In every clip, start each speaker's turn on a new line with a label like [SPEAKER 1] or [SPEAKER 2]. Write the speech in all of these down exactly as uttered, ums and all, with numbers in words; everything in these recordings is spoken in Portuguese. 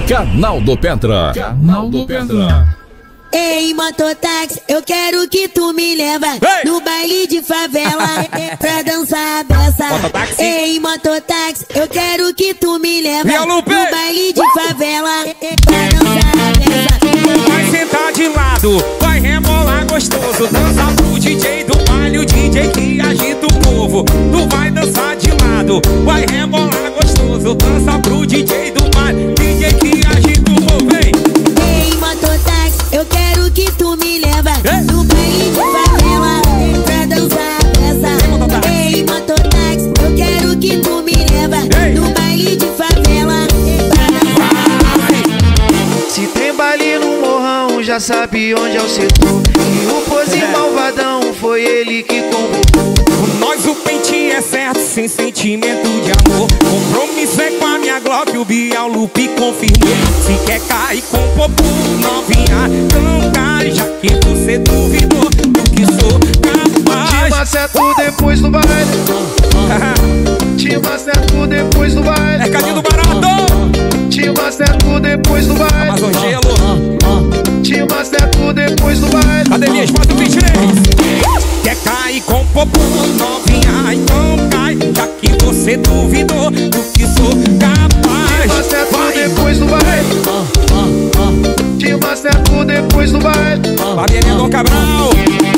[SPEAKER 1] Canal do Pentra. Canal do Pentra.
[SPEAKER 2] Ei, mototáxi, eu quero que tu me leva
[SPEAKER 3] Ei!
[SPEAKER 2] no baile de favela pra dançar a beça.
[SPEAKER 3] Mototáxi.
[SPEAKER 2] Ei, mototáxi, eu quero que tu me leva
[SPEAKER 3] Via Lupe.
[SPEAKER 2] no baile de favela pra dançar a beça.
[SPEAKER 3] Vai sentar de lado, vai rebolar gostoso. Dança pro D J do baile, o D J que agita o povo. Tu vai dançar de lado, vai rebolar gostoso. Dança pro D J do baile, D J que agita o povo, vem.
[SPEAKER 2] Ei, mototáxi, eu quero que tu me leva
[SPEAKER 3] Ei!
[SPEAKER 2] no baile de favela pra dançar a beça.
[SPEAKER 3] mototáxi.
[SPEAKER 2] Ei, mototáxi, eu quero que tu me leva
[SPEAKER 3] Ei!
[SPEAKER 2] no baile de favela pra dançar a beça.
[SPEAKER 4] Se tem baile no morrão, já sabe onde é o setor. E o pose malvadão foi ele que convocou.
[SPEAKER 3] Com nós o pente é certo, sem sentimento de amor. Compromisso é com a minha Glock, o Bial Lupe confirmou. Se quer cair com popô, novinha, não cai, já que você duvidou do que sou capaz.
[SPEAKER 4] Te maceto depois do baile. Te maceto depois do baile.
[SPEAKER 3] É cadinho do barato!
[SPEAKER 4] Te maceto depois do baile.
[SPEAKER 3] Amazon Gelo.
[SPEAKER 4] Te maceto depois do baile.
[SPEAKER 3] Academia Espaço vinte e três. Quer cair com popô, novinha, então cai, já que você duvidou do que sou capaz.
[SPEAKER 4] Te maceto depois do baile. Te maceto depois do baile.
[SPEAKER 3] Fabiana Dom Cabral.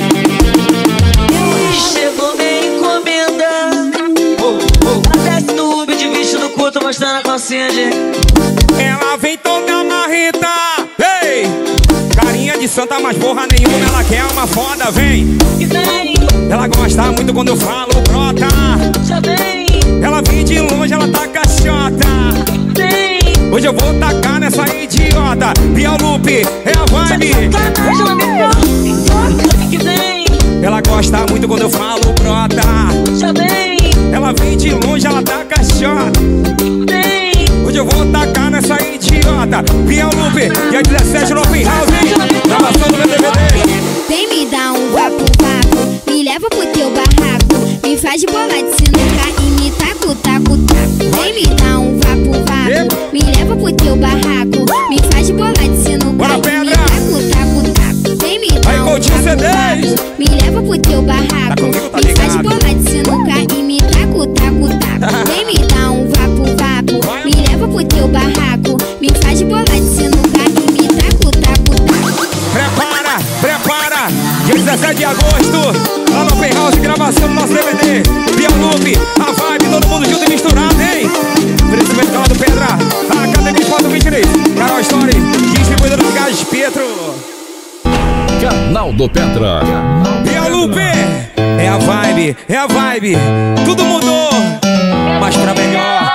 [SPEAKER 5] Chegou minha encomenda. Desce no Uber de vestido curto, mostrando a calcinha de...
[SPEAKER 3] Ela vem toda marreta. Ei! Carinha de santa, mas porra nenhuma. Ela quer uma foda, vem.
[SPEAKER 5] E vem,
[SPEAKER 3] Ela gosta muito quando eu falo brota.
[SPEAKER 5] já vem,
[SPEAKER 3] Ela vem de longe, ela tá caixota.
[SPEAKER 5] vem.
[SPEAKER 3] Hoje eu vou tacar nessa idiota. Bial Lupe, é a vibe.
[SPEAKER 5] Sacanagem, ela me toca. Que vem,
[SPEAKER 3] Ela gosta muito quando eu falo brota.
[SPEAKER 5] já vem,
[SPEAKER 3] Ela vem de longe, ela tá caixota.
[SPEAKER 5] vem.
[SPEAKER 3] Hoje eu vou tacar nessa idiota. Bial Lupe, dia dezessete no Open House, hein? Gravação do meu D V D.
[SPEAKER 6] Vem me dar um vapo vapo, me leva pro teu barraco, me faz de bola de sinuca e me taco, taco, taco. Vem me dar um vapo vapo, me leva pro teu barraco, me faz de bola de sinuca
[SPEAKER 3] Bora,
[SPEAKER 6] e me
[SPEAKER 3] pedra!
[SPEAKER 6] taco, taco, taco. Vem me
[SPEAKER 3] Aí,
[SPEAKER 6] dar um
[SPEAKER 3] Coutinho
[SPEAKER 6] vapo
[SPEAKER 3] C dez.
[SPEAKER 6] vapo, me leva pro teu barraco,
[SPEAKER 3] Tá comigo, tá
[SPEAKER 6] me faz de
[SPEAKER 3] ligado?
[SPEAKER 6] bola de sinuca e me taco, taco, taco. Vem me dar um vapo vapo,
[SPEAKER 3] Vai,
[SPEAKER 6] me leva pro teu barraco, me faz de bola de sinuca e me taco, taco, taco.
[SPEAKER 3] Prepara, prepara. Dia dezessete de agosto, lá no Open House, gravação do nosso D V D. Bial Lupe, a vibe, todo mundo junto e misturado, hein? Oferecimento Canal do Pedra, a Academia Espaço vinte e três. Carol Story, distribuidora do Gás Pietro.
[SPEAKER 1] Canal do Pentra.
[SPEAKER 3] Bial Lupe, é a vibe, é a vibe. Tudo mudou, mas pra melhor.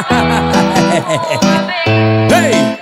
[SPEAKER 3] Ei!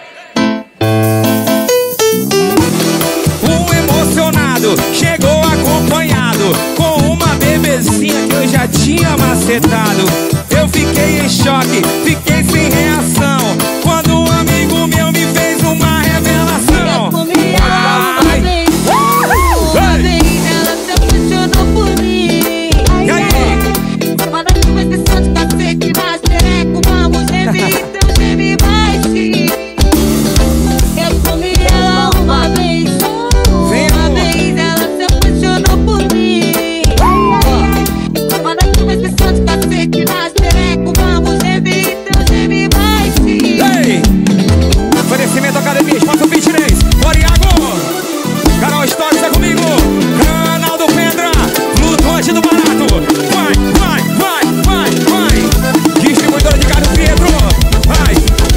[SPEAKER 3] Um emocionado chegou acompanhado com uma bebezinha que eu já tinha macetado. Eu fiquei em choque, fiquei sem reação quando um amigo meu me fez uma revelação.
[SPEAKER 5] Eu comi ela uma
[SPEAKER 3] Ai.
[SPEAKER 5] vez, uma
[SPEAKER 3] Ei.
[SPEAKER 5] vez, ela se apaixonou por mim.
[SPEAKER 3] E aí?
[SPEAKER 5] Uma das duas sessões de cacete, mas tereco, vamos rever, então geme mais sim. Eu comi ela uma vez,
[SPEAKER 3] Vem,
[SPEAKER 5] uma
[SPEAKER 3] amor.
[SPEAKER 5] vez, ela se apaixonou por mim. Uma das duas sessões de cacete, mas tereco, vamos rever, então geme mais sim.
[SPEAKER 3] Ei! Oferecimento Academia Espaço vinte e três. Bora, Iago! Carol Story, tá comigo! Canal do Pedra, flutuante do barato. Vai, vai, vai, vai, vai. Distribuidora de Gás Pietro. Vai.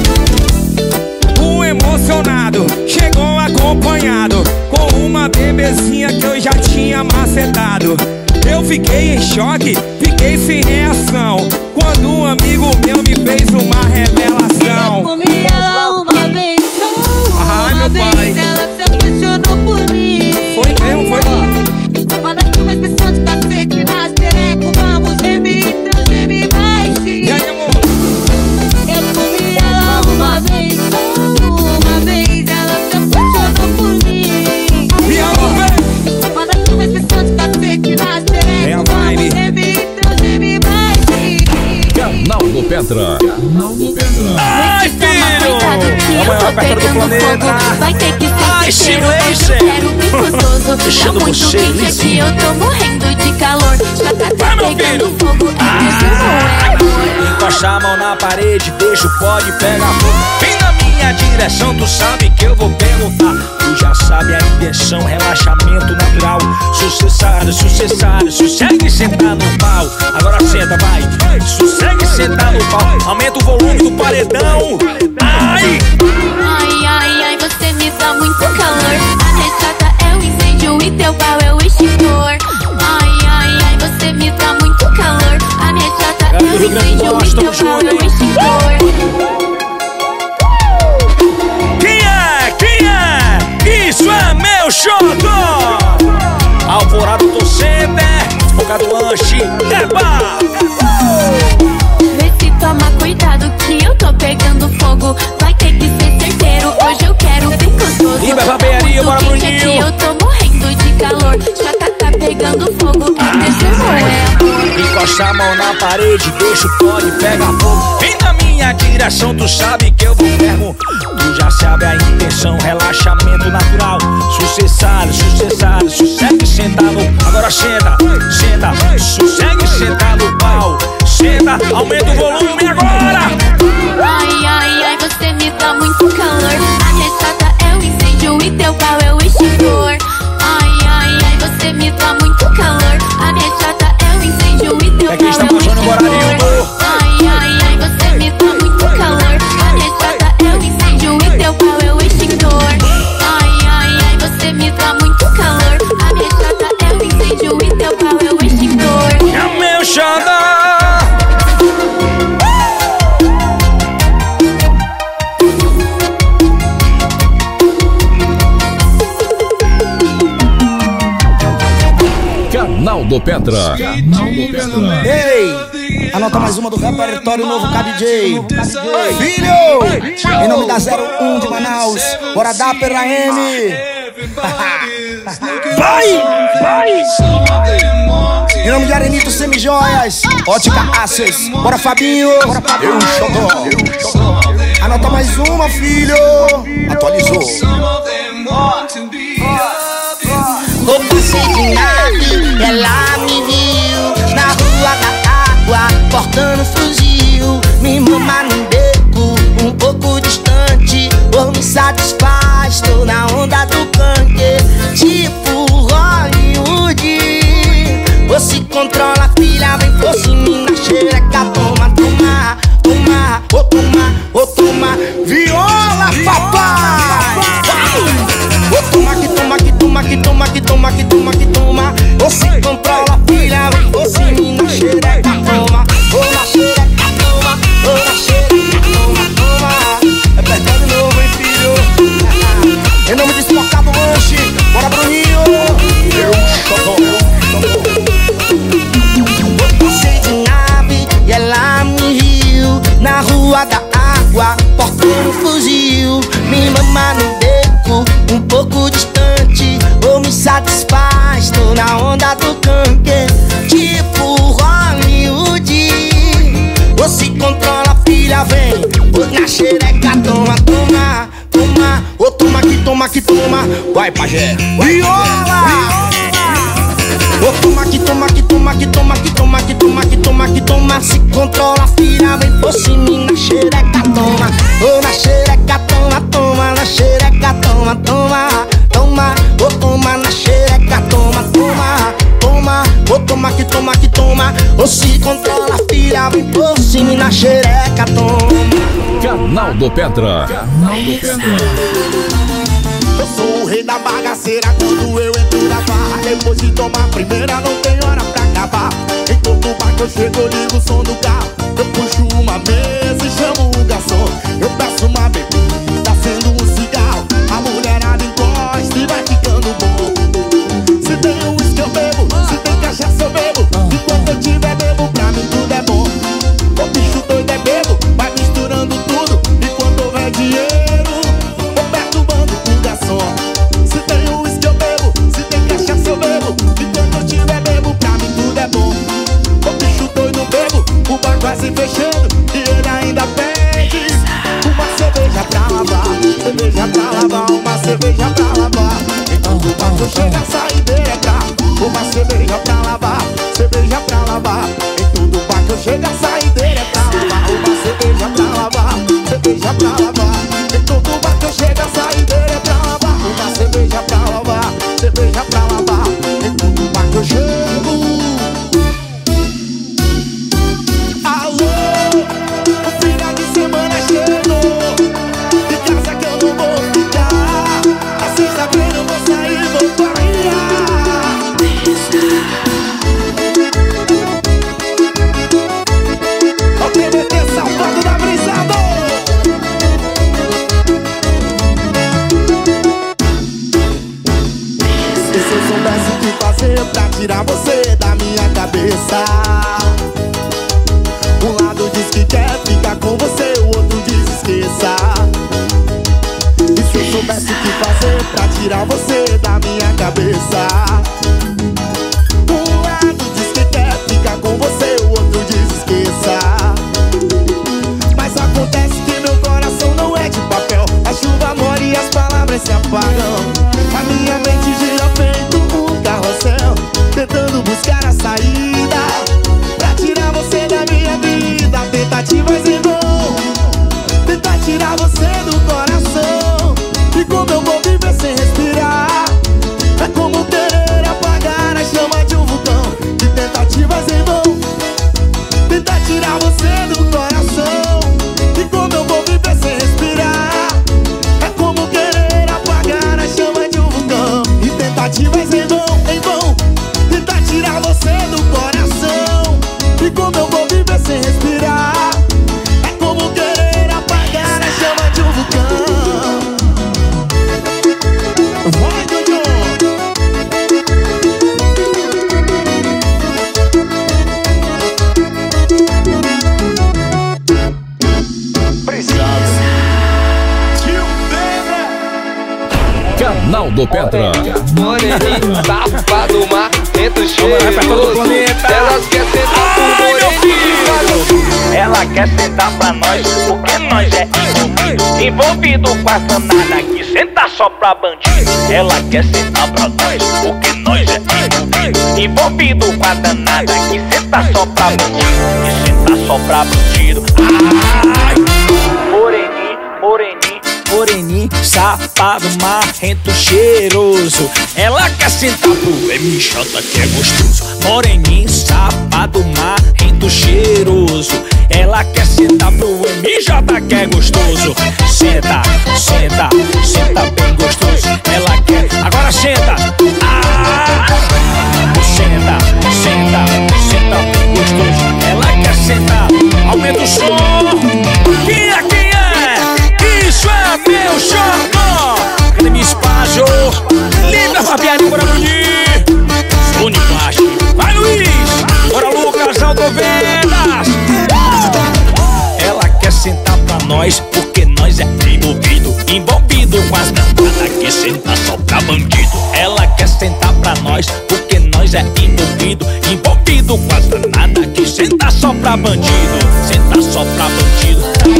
[SPEAKER 3] Um emocionado chegou acompanhado com uma bebezinha que eu já tinha macetado. Eu fiquei em choque, fiquei sem reação quando um amigo meu me fez uma
[SPEAKER 5] Eu
[SPEAKER 3] revelação.
[SPEAKER 5] comi ela uma vez,
[SPEAKER 3] Ai,
[SPEAKER 5] uma
[SPEAKER 3] meu
[SPEAKER 5] vez,
[SPEAKER 3] pai.
[SPEAKER 5] ela se apaixonou por mim.
[SPEAKER 3] Foi mesmo, foi?
[SPEAKER 5] Uma das duas sessões de cacete, mas tereco, vamos rever, então geme mais sim.
[SPEAKER 3] E aí, amor?
[SPEAKER 5] Eu comi ela uma vez, uma vez, ela se apaixonou por mim.
[SPEAKER 3] Bial Lupe.
[SPEAKER 5] Uma das duas sessões de cacete, mas
[SPEAKER 3] É a
[SPEAKER 5] tereco,
[SPEAKER 3] vibe.
[SPEAKER 5] vamos rever, então geme mais sim.
[SPEAKER 1] Canal do Pentra. Canal do Pentra.
[SPEAKER 3] Ai, filho! É o maior mais perto do planeta.
[SPEAKER 5] Vai ter que
[SPEAKER 3] Ai,
[SPEAKER 5] ser certeiro,
[SPEAKER 3] silêncio.
[SPEAKER 5] hoje eu quero bem gostoso. Tá
[SPEAKER 3] Deixando
[SPEAKER 5] muito
[SPEAKER 3] você
[SPEAKER 5] quente aqui,
[SPEAKER 3] lisinho.
[SPEAKER 5] eu tô morrendo de calor. Já tá
[SPEAKER 3] Vai, meu
[SPEAKER 5] pegando
[SPEAKER 3] filho.
[SPEAKER 5] fogo, é que isso não é amor.
[SPEAKER 3] Encosta a mão na parede, deixa o pode pegar fogo. Vem na minha direção, tu sabe que eu vou perguntar. Tu já sabe a intenção, relaxamento natural. Sucessado, sucessado, sossegue e senta no pau. Agora senta, vai, sossegue e senta no pau. Aumenta o volume do paredão. Ai!
[SPEAKER 5] Ai, ai, ai, você me dá muito calor. A minha chata é o incêndio e teu pau é o extintor. Ai, ai, ai, você me dá muito calor. A minha chata é o incêndio e teu pau é o extintor.
[SPEAKER 3] Quem é? Quem é? Isso é meu xodó! Alvorada do center, boca do lanche, eba!
[SPEAKER 5] Vê se toma cuidado que eu tô pegando fogo. Vai ter que ser certeiro, hoje eu quero bem gostoso.
[SPEAKER 3] E vai pra bearia, bora pro
[SPEAKER 5] quente aqui,
[SPEAKER 3] ninho.
[SPEAKER 5] eu tô morrendo de calor. Já tá, tá pegando fogo, esse não é amor.
[SPEAKER 3] Encosta a mão na parede, deixa o pó e pega fogo. Vem na minha direção, tu sabe que eu vou perguntar. Tu já sabe a intenção, relaxamento natural. Sucessado, sucessado, sossegue e senta no... Agora senta, senta, sossegue e senta no pau. Senta, aumenta o volume agora.
[SPEAKER 5] Ai, ai, ai, você me dá muito calor. A minha chata é o incêndio e teu pau é o extintor. Ai, ai, ai, você me dá muito calor. A minha chata é o incêndio e teu
[SPEAKER 3] É
[SPEAKER 5] pau
[SPEAKER 3] quem
[SPEAKER 5] é
[SPEAKER 3] está
[SPEAKER 5] o
[SPEAKER 3] passando agora,
[SPEAKER 5] extintor.
[SPEAKER 3] Nildo.
[SPEAKER 5] Ai, ai, ai, você me dá muito calor. A minha chata é o incêndio e teu pau é o extintor. Ai, ai, ai, você me dá muito calor. A minha chata é o incêndio e teu pau é o extintor.
[SPEAKER 3] É meu xodó.
[SPEAKER 1] Canal do Petra. Canal do Petra.
[SPEAKER 7] Ei, anota mais uma do repertório novo K D J. Filho, em nome da zero um de Manaus, bora dar pela M. Vai, vai. Em nome de Arenito Semijoias, Ótica Access, bora Fabinho, bora Fabinho. Eu xodó. Anota mais uma, filho. Atualizou.
[SPEAKER 8] Eu passei de nave, ela me viu na rua da água, portando fuzil. Me mama num beco, um pouco distante, ou me satisfaz, tô na onda do canque. Tipo Hollywood, você controla, filha, vem por cima na xereca. Toma, toma, toma, ô toma, ô toma, viola, papai. Ô toma, que toma, que toma, que toma, que toma, que toma, que toma. Você controla, filha, vem por cima na xereca. Toma, ô na xereca, toma, ô na xereca, toma, toma. É perdão de novo, hein, filho.
[SPEAKER 7] Em nome de Espocado Lanche, bora Bruninho. Eu xodó.
[SPEAKER 8] Eu passei de nave e ela me viu na rua da água, portando fuzil. Me mama no beco, um pouco distante, ou me satisfaz, tô na onda do canque. Tipo Hollywood, você controla, filha, vem ô na xereca. Toma, toma, toma, ô toma, que toma, que toma.
[SPEAKER 7] Vai, pajé.
[SPEAKER 8] Viola!
[SPEAKER 7] Ô toma, que toma, que toma, que toma, que toma, que toma, que toma, que toma.
[SPEAKER 8] Se controla, filha, vem por cima na xereca. Toma, ô na xereca, toma, toma, na xereca. Toma, toma, toma, ô toma na xereca. Toma, toma, toma, ô toma, que toma, que toma. Ô se controla, filha, vem por cima na xereca. Toma.
[SPEAKER 1] Canal do Petra. Canal do Petra.
[SPEAKER 7] Eu sou o rei da bagaceira quando eu entro na barra. Depois de tomar a primeira não tem hora pra acabar. Em todo bar que eu chego eu ligo o som do carro. Eu puxo uma mesa e chamo o garçom. Eu peço uma bebida, acendo um cigarro. A mulherada encosta e vai ficando bom. Se tem um uísque eu bebo, se tem cachaça eu bebo. Enquanto eu tiver bebo, pra mim tudo é bom. O bicho doido é bebo, vai misturando tudo. E quando houver dinheiro, eu perturbando o garçom. Se tem um uísque eu bebo, se tem cachaça eu bebo. Enquanto eu tiver bebo, pra mim tudo é bom. O bicho doido bebo, o bar vai se fechando e ele ainda pede. cerveja pra lavar, uma cerveja pra lavar. Então do bar que eu chego a saideira é pra uma cerveja pra lavar, cerveja pra lavar. Então do bar que eu chego a saideira é pra lavar, uma cerveja pra lavar, cerveja pra lavar. Então do bar que eu chego a saideira é pra lavar, uma cerveja pra lavar, cerveja pra lavar. Então do bar que eu chego. Alô, o final de semana chegou, de casa que eu não vou ficar. Na sexta-feira eu vou sair, vou bailar. O T B T safado da brisada. E se eu soubesse o que fazer pra tirar você da minha cabeça? Um lado diz que quer ficar com você, o outro diz esqueça. E se eu soubesse o que fazer pra tirar você da minha cabeça? Um lado diz que quer ficar com você, o outro diz esqueça. Mas acontece que meu coração não é de papel. A chuva molha e as palavras se apagam. A minha mente gira feito um carrossel, tentando buscar a saída pra tirar você da minha vida. Tentativas em vão, tentar tirar você do coração. E como eu vou viver sem respirar? É como querer apagar a chama de um vulcão. De tentativas em vão, tentar tirar você do coração. E como eu vou viver sem respirar? É como querer apagar a chama de um vulcão. E tentativas em vão, em vão, tentar tirar você do coração. E como eu vou viver sem respirar? É como querer apagar a chama de um vulcão. Vai, Dudu!
[SPEAKER 1] Canal do Petra.
[SPEAKER 9] Moreninho, safado, marrento, cheiroso. Ela quer sentar pro moreninho. Ela quer sentar pra nós, porque nós é envolvido. Envolvido com essa nada que senta só pra bandido. Ela quer sentar pra nós, porque nós é envolvido. Envolvido com a danada que senta só pra bandido. Que senta só pra bandido. Ai! Moreninho, moreninho, moreninho, safado, marrento, cheiroso. Ela quer sentar pro M J que é gostoso. Moreninho, safado, marrento, cheiroso. Ela quer sentar pro M J que é gostoso. Senta, senta, senta bem gostoso. Ela quer, agora senta. Ah! Senta, senta, senta bem gostoso. Ela quer sentar, aumenta o som. Quem é, quem é? Isso é meu xodó. Cadê meu espaço? Linda Fabiane, bora Bruni. Sônia Baixo, vai Luiz. Bora Lucas, Aldovendas. Ela quer sentar pra nós, porque nós é envolvido. Envolvido com as namoradas que senta só pra bandido. Ela quer sentar pra nós, porque nós é envolvido. Envolvido com as danadas que senta só pra bandido. Senta só pra bandido.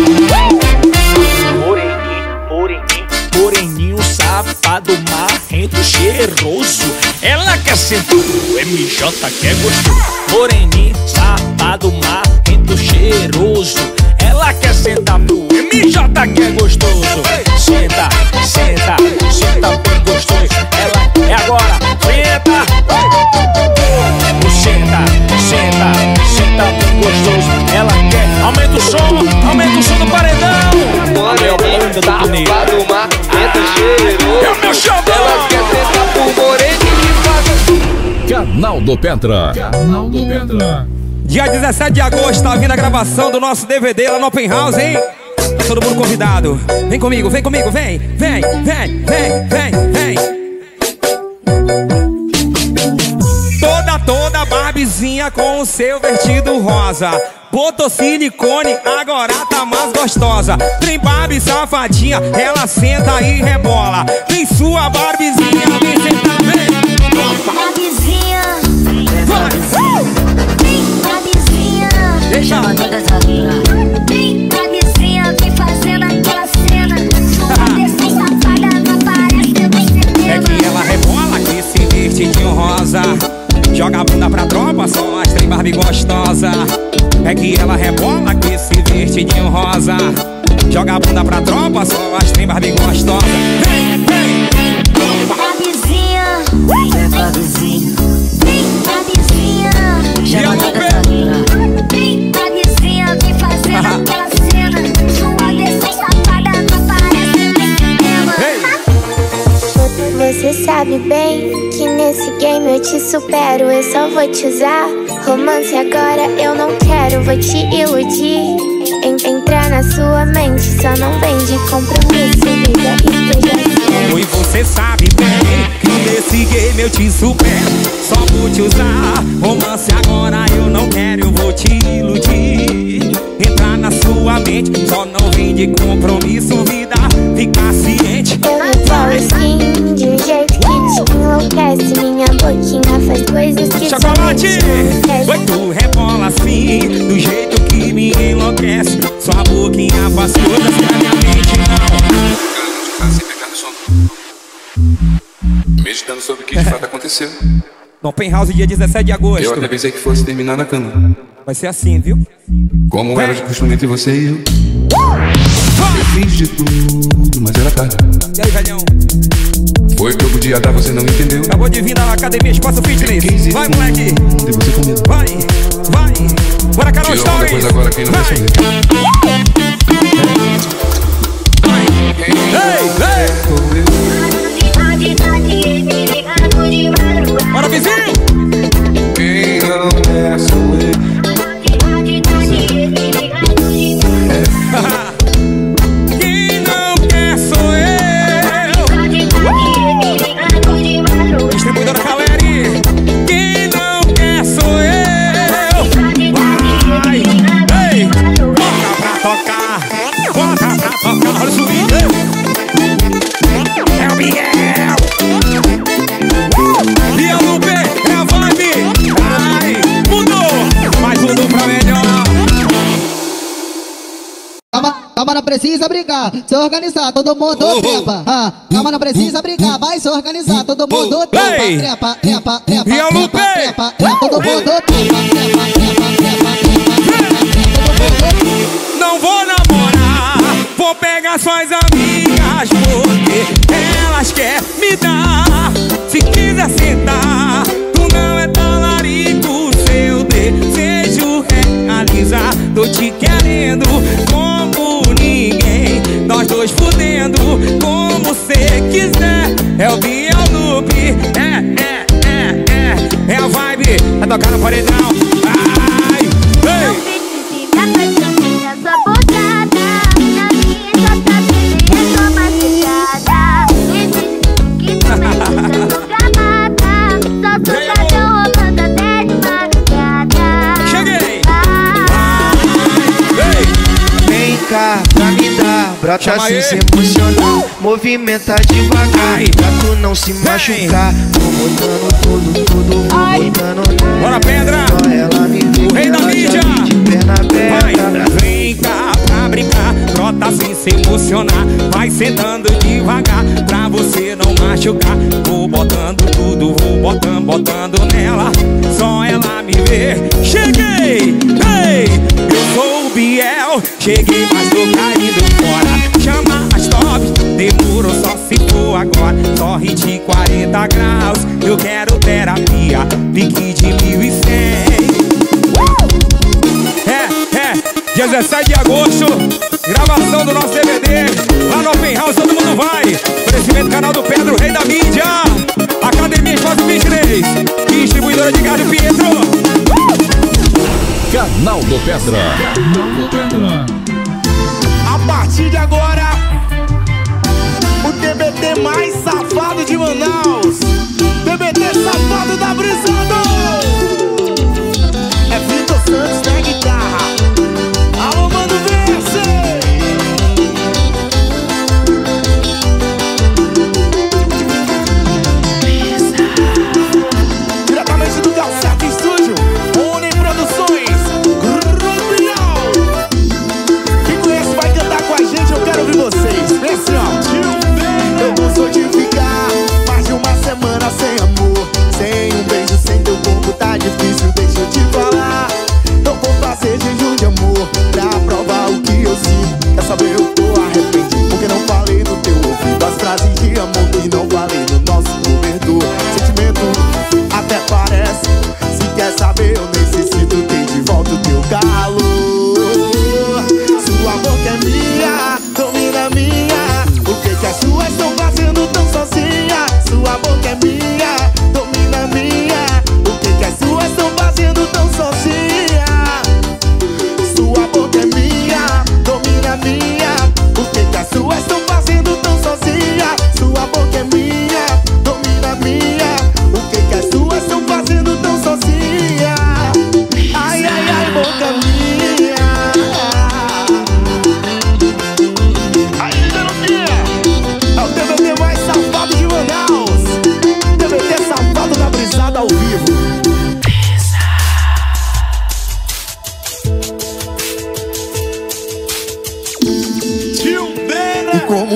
[SPEAKER 9] Moreninho, moreninho, moreninho, safado, marrento, cheiroso. Ela quer sentar pro M J que é gostoso. Moreninho, safado, marrento, cheiroso. Ela quer sentar pro M J que é gostoso. Senta, senta, senta bem gostoso. Ela é agora, senta. Senta, senta, senta bem gostoso. Ela quer, aumenta o som, aumenta o som do paredão. Moreninho, safado, marrento, cheiroso. É o meu xodó. Ela quer sentar pro moreninho.
[SPEAKER 1] Canal do Petra. Canal do Petra.
[SPEAKER 3] Dia dezessete de agosto, tá vindo a gravação do nosso D V D lá no Open House, hein? Tá todo mundo convidado. Vem comigo, vem comigo, vem, vem, vem, vem, vem, vem. Toda, toda Barbizinha com o seu vestido rosa. Botou silicone, agora tá mais gostosa. Vem Barbie safadinha, ela senta e rebola. Vem sua Barbizinha, vem sentar, vem.
[SPEAKER 6] Barbizinha,
[SPEAKER 3] Vai,
[SPEAKER 6] vem Barbizinha,
[SPEAKER 3] deixa.
[SPEAKER 6] vem Barbizinha, vem fazendo aquela cena.
[SPEAKER 3] tropa, só as trem Barbie gostosa. É que ela rebola com esse vestidinho rosa. Joga a bunda pra tropa, só as trem Barbie gostosa. Vem, vem,
[SPEAKER 5] Barbizinha, vem Barbizinha, vem Barbizinha, chama na gasolina. Vem Barbizinha, vem fazendo aquela cena. Sua desceu safada, não parece nem cinema.
[SPEAKER 6] Você sabe bem que nesse game eu te supero. Eu só vou te usar. Romance agora eu não quero, vou te iludir. En entrar na sua mente, só não vem de compromisso. Vida esteja certo.
[SPEAKER 3] E você sabe bem que nesse game eu te supero. Só vou te usar. Romance agora eu não quero, eu vou te iludir. Entrar na sua mente, só não vem de compromisso. Vida, ficar ciente.
[SPEAKER 6] Eu revolo assim, de um jeito que te enlouquece. Minha boquinha faz coisas que
[SPEAKER 3] Chocolate!
[SPEAKER 6] te
[SPEAKER 3] Oi, tu rebola assim, do jeito que me enlouquece. Sua boquinha faz coisas que a minha mente não.
[SPEAKER 1] Sem pegar no sono, meditando sobre o que de fato aconteceu.
[SPEAKER 3] No Penthouse, dia dezessete de agosto.
[SPEAKER 1] Eu até pensei que fosse terminar na cama.
[SPEAKER 3] Vai ser assim, viu?
[SPEAKER 1] Como era de costume entre você e eu. Eu fiz de tudo, mas era tarde.
[SPEAKER 3] E aí, velhão?
[SPEAKER 1] Foi o que eu podia dar, você não entendeu.
[SPEAKER 3] Acabou de vir da academia Espaço Fitness. Vai, moleque.
[SPEAKER 1] E você com medo.
[SPEAKER 3] Vai, vai. Bora, Carol
[SPEAKER 1] Tirou onda,
[SPEAKER 3] Stories.
[SPEAKER 1] pois agora quem não vai saber.
[SPEAKER 3] Ei, ei. Bora, vizinho.
[SPEAKER 1] Quem não é sou eu.
[SPEAKER 3] Quem não quer sou eu. Distribuidora Caleri. Quem não quer sou eu. Vai, ei. Bota pra tocar. Bota pra tocar. Olha o swing. É o Biel. Biel no pé. É a vibe. Ai, mudou. Mas mudou pra melhor.
[SPEAKER 10] Calma, não precisa brigar, se organizar, todo mundo trepa. Ah, calma, não precisa brigar, vai se organizar, todo mundo trepa. Trepa, trepa, trepa, trepa, trepa, trepa, todo mundo trepa, trepa, trepa, trepa, trepa.
[SPEAKER 3] Não vou namorar, vou pegar suas amigas, porque elas querem me dar. Se quiser sentar, tu não é talarico, seu desejo realizar. Tô te querendo como ninguém, nós dois fudendo como cê quiser. É o Biel Loop, é, é, é, é, é a vibe, vai tocar no paredão. Ai, ei.
[SPEAKER 5] Não precisa me apaixonar, sua bocada. Na minha só tá bebendo, sua mastigada. Existe que também você nunca mata. Só sujadão rolando até de madrugada.
[SPEAKER 3] Cheguei!
[SPEAKER 4] Vem cá pra me dar, brota
[SPEAKER 3] Chama
[SPEAKER 4] sem
[SPEAKER 3] aí.
[SPEAKER 4] se emocionar. Movimenta devagar,
[SPEAKER 3] Ai.
[SPEAKER 4] pra tu não se machucar. Vou botando tudo, tudo, vou
[SPEAKER 5] Ai.
[SPEAKER 4] botando nela.
[SPEAKER 3] Bora, pedra!
[SPEAKER 4] Só ela me vê,
[SPEAKER 3] O rei da
[SPEAKER 4] ela
[SPEAKER 3] mídia.
[SPEAKER 4] já vem de perna
[SPEAKER 3] Vai,
[SPEAKER 4] aberta.
[SPEAKER 3] vem cá pra brincar, brota sem se emocionar. Vai sentando devagar, pra você não machucar. Vou botando tudo, vou botando, botando nela. Só ela me vê. Cheguei! Ei! Eu sou o Biel, cheguei, mas tô caindo fora. Chama as top, demorou só se for agora. Só hit quarenta graus, eu quero terapia, pique de mil e cem. É, é, dezessete de agosto, gravação do nosso D V D. Lá no Open House, todo mundo vai. Oferecimento canal do Pedro, rei da mídia. Academia Espaço Fitness, distribuidora de gado Pietro.
[SPEAKER 1] Canal do Pedra. Canal do Pedra.
[SPEAKER 7] A partir de agora, o D B T mais safado de Manaus, D B T safado da Brisando. É Vitor Santos na guitarra. Alô, mano, verse. Diretamente do Calçado Estúdio, Uni Produções, Rubial.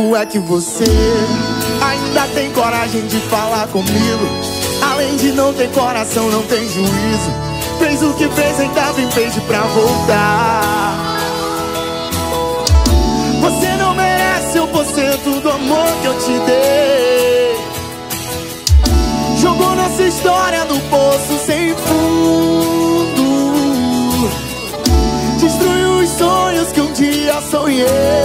[SPEAKER 7] como é que você ainda tem coragem de falar comigo. Além de não ter coração, não tem juízo. Fez o que fez, ainda me pede pra voltar. Você não merece cem por cento do amor que eu te dei. Jogou nossa história no poço sem fundo. Destruiu os sonhos que um dia sonhei.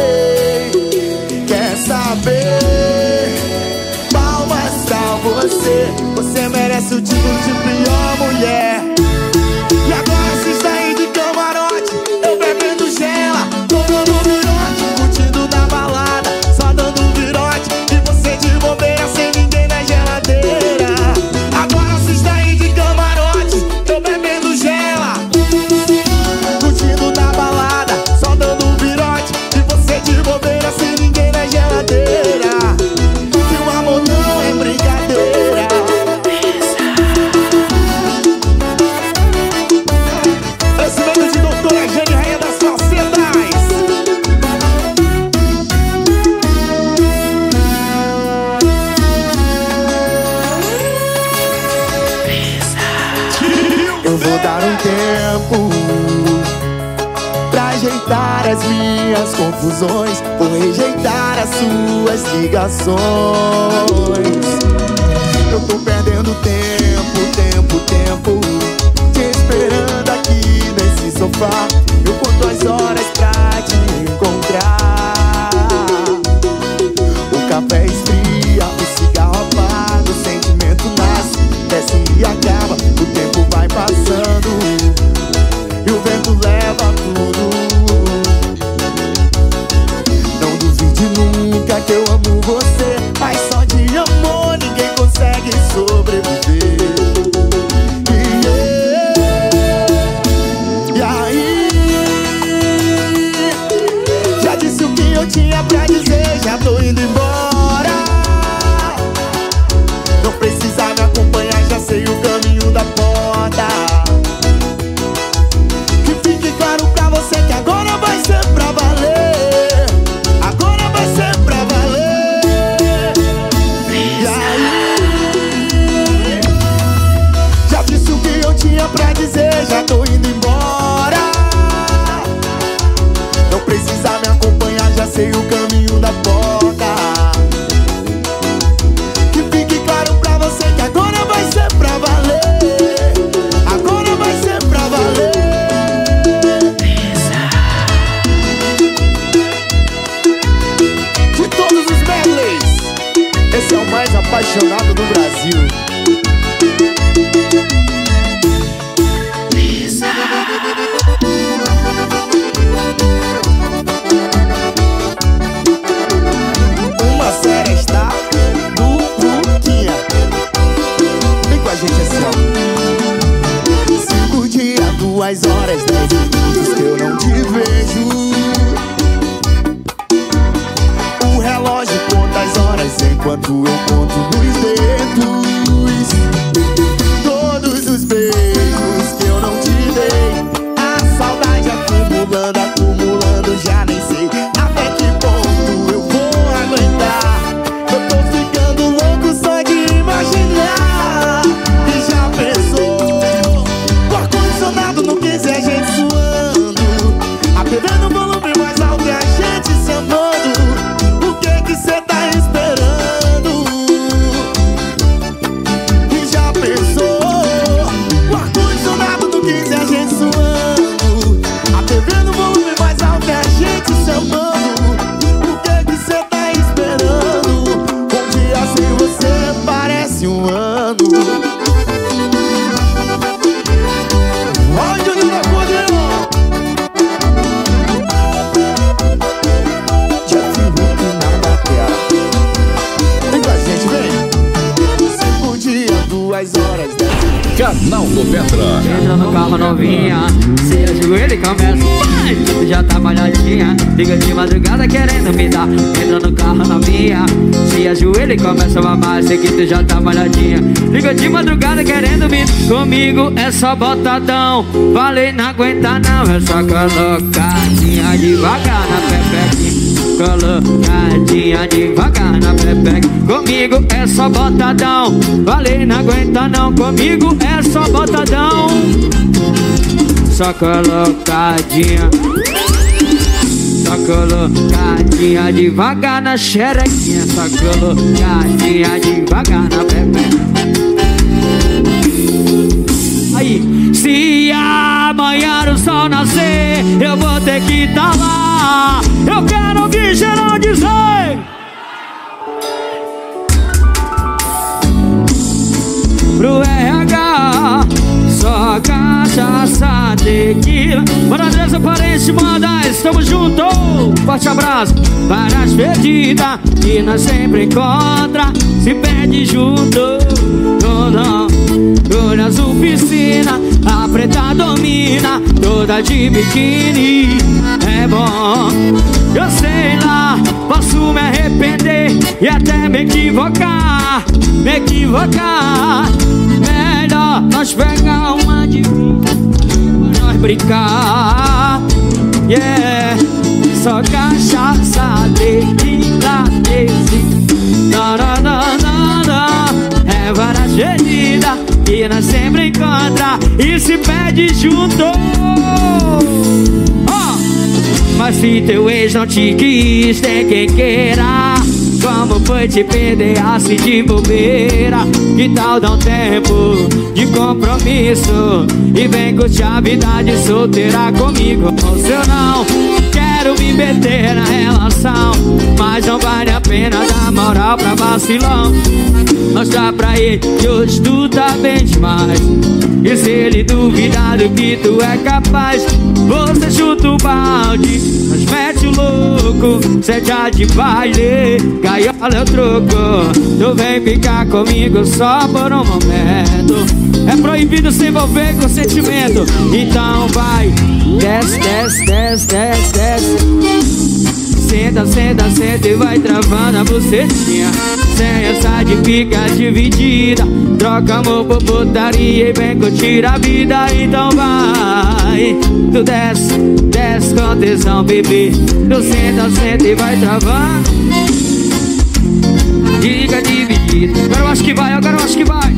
[SPEAKER 7] Quer saber? Palmas pra você. Você merece o título de pior mulher. E agora se está aí de camarote, eu bebendo gela, tomando virote, curtindo na balada, só dando virote. E você de bobeira sem ninguém na geladeira. Agora se está aí de camarote, eu bebendo gela, curtindo na balada, só dando virote. E você de bobeira sem ninguém na geladeira. Que o amor não é brincadeira. Oferecimento de doutora Jane, rainha das falsetas. Eu vou dar um tempo pra ajeitar as minhas confusões. Vou rejeitar as suas ligações. Eu tô perdendo tempo, tempo, tempo, te esperando aqui nesse sofá. Eu conto as horas pra te encontrar. O café esfria, o cigarro apaga, o sentimento nasce, desce e acaba. O tempo vai passando e o vento leva tudo. Não duvide nunca que eu amo você, mas só de amor ninguém consegue sobreviver. E aí, já disse o que eu tinha pra dizer, já tô indo embora. Não precisa me acompanhar, já sei o caminho da porta. Que fique claro pra você que agora vai ser pra valer. Agora vai ser pra valer. E aí, já disse o que eu tinha pra dizer, já tô indo embora. Não precisa me acompanhar, já sei o caminho da porta. Que fique claro pra você que agora vai ser pra valer. Agora vai ser pra valer. De todos os medleys, esse é o mais apaixonado do Brasil. Uma série está do Luquinha. Vem com a gente assim, ó. Cinco dias, duas horas, dez minutos que eu não te vejo. O relógio conta as horas enquanto eu conto nos dedos. Todos os beijos que eu não te dei, a saudade acumulando, acumulando, já nem sei até que ponto eu vou aguentar. Eu tô ficando louco só de imaginar. E já pensou, o ar-condicionado no quinze, a gente suando, a T V no volume mais alto e a gente se amando. O que que cê tá esperando? E já pensou, o ar-condicionado no quinze, a gente suando, a T V no volume mais alto e a gente se amando. O que que cê tá esperando? Um dia sem você parece um ano. Olha o Júnior Acordeon. Jeff Hook na bateria. Vem com a gente, vem. Cinco dias, duas horas, dez.
[SPEAKER 11] Canal do Petra.
[SPEAKER 12] Entra no carro novinha, se ajoelha e começa. Ai, tu já tá molhadinha, liga de madrugada querendo me dar. Entra no carro novinha, se ajoelha e começa a mamar. Sei que tu já tá molhadinha, liga de madrugada querendo me. Comigo é só botadão, falei não aguenta não. É só colocadinha devagar na pepequinha. colocadinha devagar na pepeca. Comigo é só botadão, falei não aguenta não. Comigo é só botadão, só colocadinha. Só colocadinha devagar na xerequinha. Só colocadinha devagar na pepeca. Aí, se amanhã o sol nascer, eu vou ter que tá lá. Eu quero ouvir geral dizer pro R H, só cachaça, tequila. Manda Andressa, parente, manda, estamos juntos. Forte abraço para as perdidas que nós sempre encontra. Se perde junto, ou não. Olha azul piscina, a preta domina, toda de biquíni. É bom, eu sei lá, posso me arrepender e até me equivocar, me equivocar. Melhor nós pegar uma de vinho pra nós brincar. Yeah, só cachaça, tequila, esse. Não, não, não, não, não. É várias feridas que nós sempre encontra e se perde junto. Oh! Mas se teu ex não te quis, tem quem queira. Como foi te perder assim de bobeira? Que tal dar um tempo de compromisso e vem curtir a vida de solteira comigo? Ou se eu não quero me meter na relação, mas não vale a pena dar moral pra vacilão. Mostrar pra ele que hoje tu tá bem demais, e se ele duvidar do que tu é capaz, você chuta o balde, mas mete o louco. Cê já de baile, gaiola eu troco. Tu vem ficar comigo só por um momento. É proibido se envolver com sentimento. Então vai, desce, desce, desce, desce, desce. Senta, senta, senta e vai travando a bucetinha. Sem essa de fica dividida. Troca amor por putaria e vem curtir a vida. Então vai, tu desce, desce com tesão, bebê. Tu senta, senta e vai travando. Fica dividida. Agora eu acho que vai, agora eu acho que vai.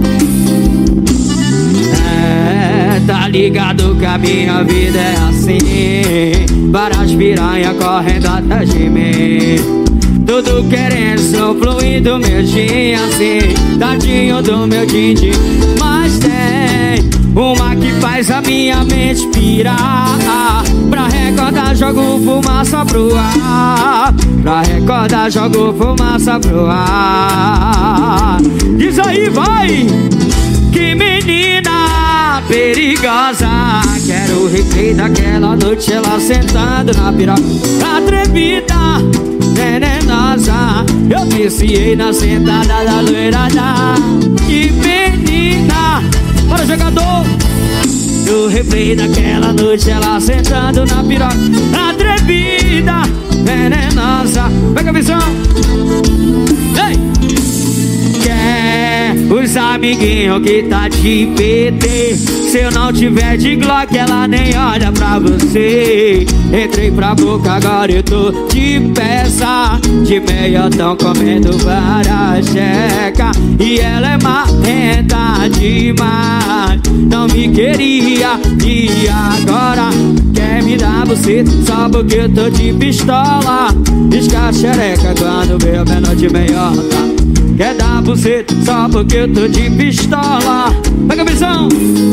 [SPEAKER 12] É, tá ligado que a minha vida é assim. Várias piranha correndo atrás de mim. Tudo querendo só fluir do meu dia assim. Tadinho do meu din-din. Mas tem uma que faz a minha mente pirar. Pra recordar jogo fumaça pro ar. Pra recordar jogo fumaça pro ar. Diz aí, vai! Que menina perigosa. Quero o recreio daquela noite, ela sentando na piroca atrevida, venenosa. Eu viciei na sentada da loirada. Que menina, para jogador. No replay daquela noite, ela sentando na piroca atrevida, venenosa. Pega a visão. Ei! Quer os amiguinhos que tá de P T. Se eu não tiver de Glock, ela nem olha pra você. Entrei pra boca, agora eu tô de peça. De meia tão comendo várias checa. E ela é marrenta demais. Não me queria e agora quer me dar você só porque eu tô de pistola. Pisca a xereca quando vê o menor de meiota. Quer dar buceta só porque eu tô de pistola. Pega a visão.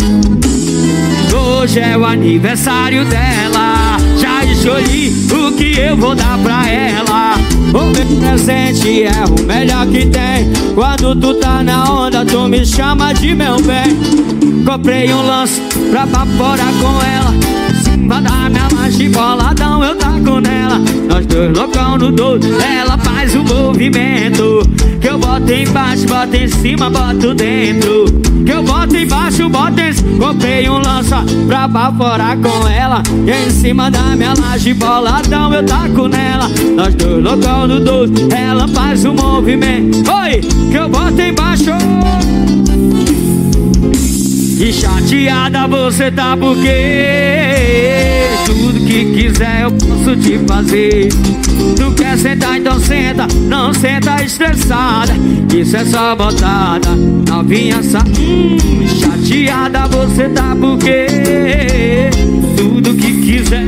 [SPEAKER 12] Hoje é o aniversário dela. Já escolhi o que eu vou dar pra ela. O meu presente é o melhor que tem. Quando tu tá na onda, tu me chama de meu bem. Comprei um lance pra baforar com ela. Cima da minha laje, boladão eu taco nela. Nós dois loucão no doce, ela faz o movimento. Que eu boto embaixo, boto em cima, boto dentro. Que eu boto embaixo, boto em cima. Comprei um lança pra baforar com ela. E em cima da minha laje, boladão eu taco nela. Nós dois loucão no doce, ela faz o movimento. Oi, que eu boto embaixo. E chateada você tá porque tudo que quiser eu posso te fazer. Tu quer sentar, então senta, não senta estressada. Isso é só botada, novinha sa... Hum, chateada você tá porque tudo que quiser.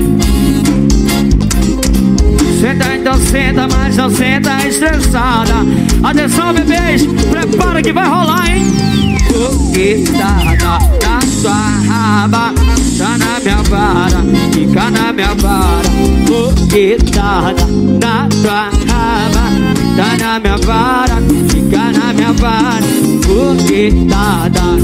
[SPEAKER 12] Senta, então senta, mas não senta estressada. Atenção, bebês, prepara que vai rolar, hein? Porque tá na, na sua raba, tá na minha vara, fica na minha vara. Porque tá na, na sua raba, tá na minha vara, fica na minha vara. Porque tá na,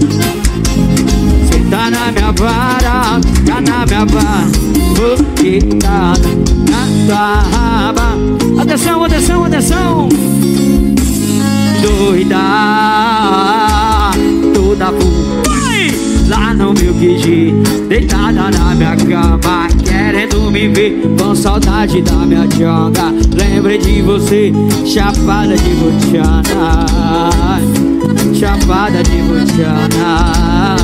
[SPEAKER 12] senta na minha vara, fica na minha vara. Porque tá na, na sua raba. Atenção, atenção, atenção. Doida, toda vai lá no meu Q G, deitada na minha cama, querendo me ver, com saudade da minha jonga. Lembrei de você, chapada de botiana, chapada de botiana.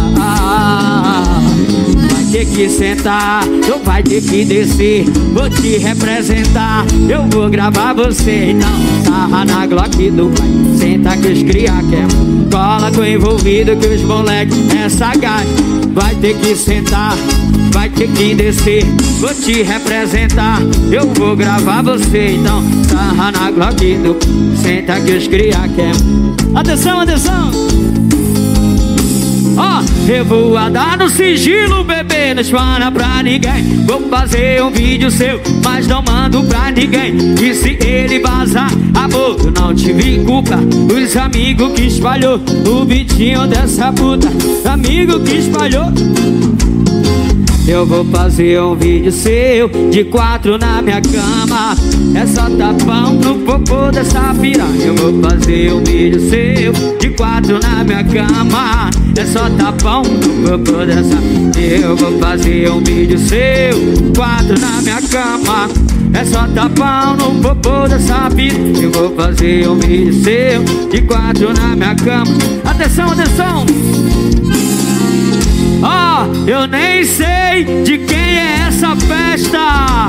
[SPEAKER 12] Vai ter que sentar, tu vai ter que descer, vou te representar, eu vou gravar você. Então sarra na Glock do pai, senta que os cria quer, cola com o envolvido que os moleque é sagaz. Vai ter que sentar, vai ter que descer, vou te representar, eu vou gravar você. Então sarra na Glock do pai, senta que os cria quer. Atenção, atenção. Ó, oh, eu vou dar no sigilo, bebê, não espana pra ninguém. Vou fazer um vídeo seu, mas não mando pra ninguém. E se ele vazar, amor, eu não tive culpa. Os amigos que espalhou o bitinho dessa puta, amigo que espalhou. Eu vou fazer um vídeo seu, de quatro na minha cama, é só tapão no popô dessa piranha. Eu vou fazer um vídeo seu, de quatro na minha cama, é só tapão no popô dessa. Eu vou fazer um vídeo seu, quatro na minha cama, é só tapão no popô dessa piranha. Eu vou fazer um vídeo seu, de quatro na minha cama. Atenção, atenção. Ó, oh, eu nem sei de quem é essa festa.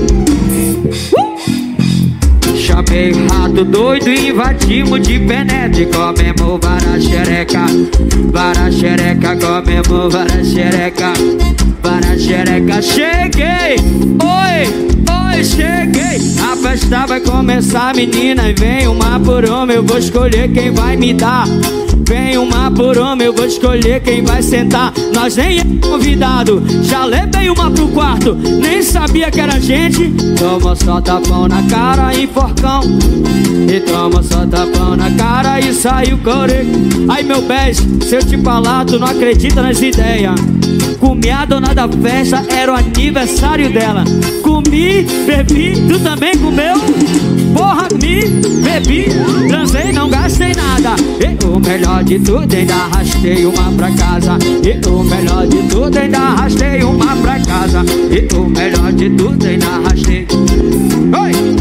[SPEAKER 12] uh! Chamei rato doido e invadimos de penetre. Comemos vara xereca, vara xereca, comemos vara xereca, vara xereca. Cheguei, oi, oi, cheguei. A festa vai começar, menina, e vem uma por uma, eu vou escolher quem vai me dar. Vem uma por uma, eu vou escolher quem vai sentar. Nós nem é convidado, já levei uma pro quarto, nem sabia que era gente. Toma só tapão na cara e porcão, e toma só tapão na cara e saiu coreco. Aí meu beijo, se eu te falar, tu não acredita nas ideias. Comi a dona da festa, era o aniversário dela. Comi, bebi, tu também comeu? Porra, comi, bebi, transei, não gastei nada. E o melhor de tudo, ainda arrastei uma pra casa. E o melhor de tudo, ainda arrastei uma pra casa. E o melhor de tudo, ainda arrastei. Oi!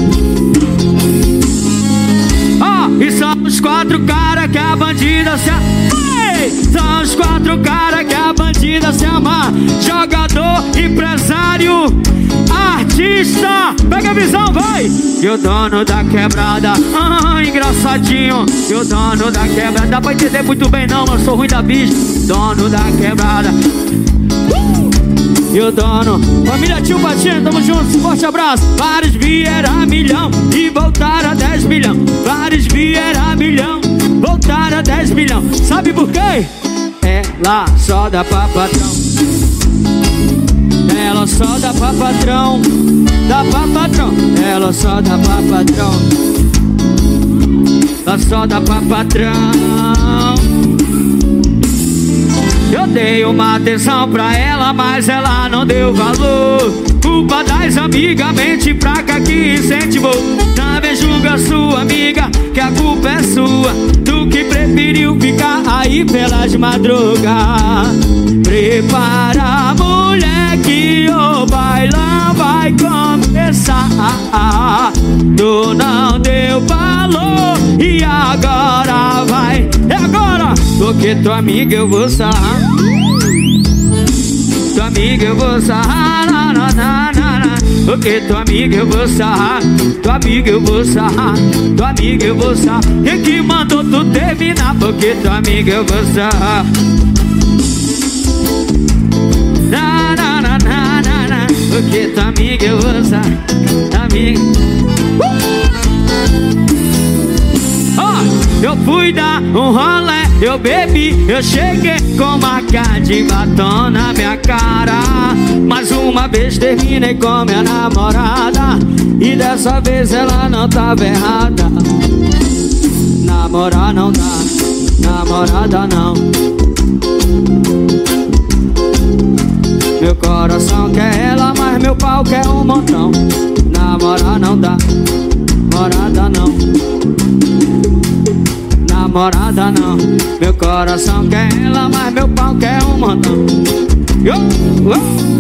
[SPEAKER 12] Ó, oh, e são os quatro caras que a bandida se... Ei! São os quatro caras que a bandida se ama. Jogador, empresário, artista. Pega a visão, vai! E o dono da quebrada, ah, engraçadinho. E o dono da quebrada, dá pra entender muito bem não, mas sou ruim da bicha. Dono da quebrada, uh! E o dono, família Tio Patinho, tamo junto, forte abraço. Vários vieram a milhão e voltaram a dez milhão. Vários vieram a milhão, voltaram a dez milhão. Sabe por quê? Ela só dá pra patrão. Ela só dá pra patrão. Dá pra patrão. Ela só dá pra patrão. Ela só dá pra patrão. Eu dei uma atenção pra ela, mas ela não deu valor. Culpa das amigas, mente fraca que incentivou. Também julga sua amiga, que a culpa é sua. Tu que preferiu ficar aí pelas madrugas. Prepara, mulher, que o bailão vai começar. Tu não deu valor e agora vai. E agora? Tu porque tua amiga eu vou sarrar. Tua amiga eu vou sarrar, na, na, na, na, na. Porque tua amiga eu vou sarrar. Tua amiga eu vou sarrar. Tua amiga eu vou sarrar. Quem que mandou tu terminar? Porque tua amiga eu vou sarrar. Na, na, na, na, na, na. Porque tua amiga eu vou sarrar. Tua amiga uh! Oh, eu fui dar um rolê, eu bebi, eu cheguei com marca de batom na minha cara. Mais uma vez terminei com minha namorada, e dessa vez ela não tava errada. Namorar não dá, namorada não. Meu coração quer ela, mas meu pau quer um montão. Namorar não dá, namorada não. Namorada não. Meu coração quer ela, mas meu pau quer um montão. Yo, oh.